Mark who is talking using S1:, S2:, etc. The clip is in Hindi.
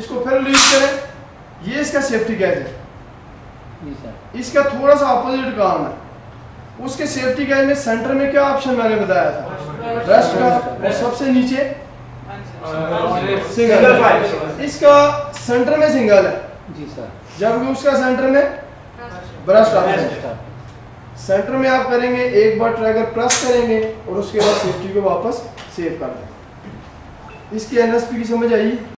S1: इसको फिर रिलीज करें, ये इसका सेफ्टी गैज है। इसका थोड़ा सा अपोजिट काम है। उसके सेफ्टी गैज में सेंटर में क्या ऑप्शन मैंने बताया था, रेस्ट का, और सबसे नीचे सिंगल। इसका सेंटर में सिंगल है
S2: जी सर,
S1: जबकि उसका सेंटर में ब्रश ऑप्शन है। सेंटर में आप करेंगे, एक बार ट्रैगर प्रेस करेंगे और उसके बाद सेफ्टी को वापस सेव कर देंगे। इसकी एनएसपी की समझ आई।